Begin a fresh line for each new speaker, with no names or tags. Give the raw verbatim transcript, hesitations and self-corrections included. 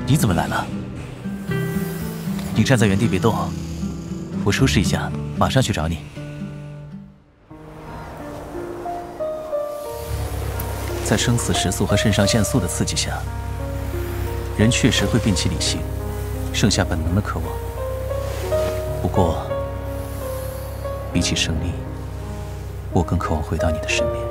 你怎么来了？你站在原地别动，我收拾一下，马上去找你。在生死时速和肾上腺素的刺激下，人确实会摒弃理性，剩下本能的渴望。不过，比起胜利，我更渴望回到你的身边。